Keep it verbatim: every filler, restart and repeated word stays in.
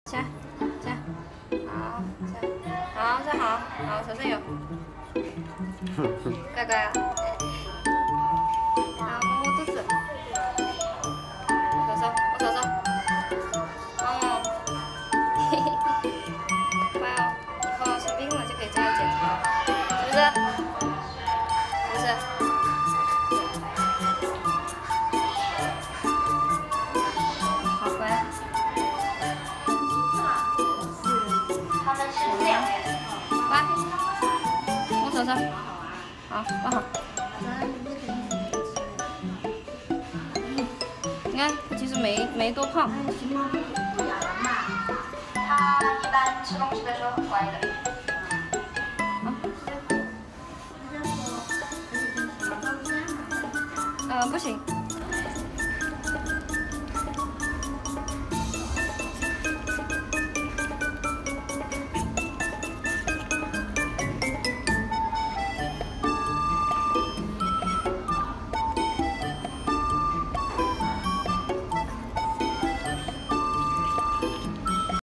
起来，起来，好，起来，好，站好，好，手上有，乖乖啊，好，摸摸肚子，手手，摸手手，哦，嘿嘿，乖哦，以后生病了就可以这样检查，是不是？是不是？好乖。 来，摸手上，好，抱好。你看，它其实没没多胖。 它一般吃东西的时候很乖的。 啊。呃，不行。